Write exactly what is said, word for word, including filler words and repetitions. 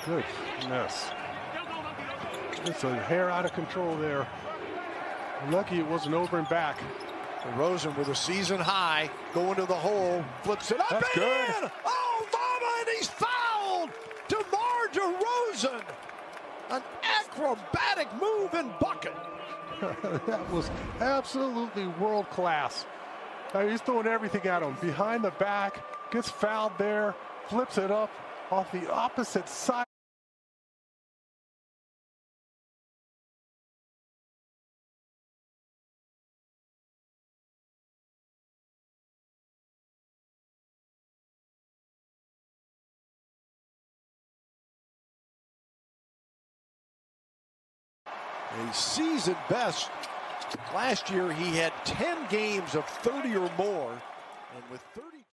Goodness. It's a hair out of control there. Lucky it wasn't over and back. DeRozan with a season high, going to the hole, flips it up. That's and good. In. Oh, mama, and he's fouled. Demar DeRozan, an acrobatic move and bucket. That was absolutely world class. I mean, he's throwing everything at him. Behind the back, gets fouled there, flips it up off the opposite side. A season best. Last year he had ten games of thirty or more, and with thirty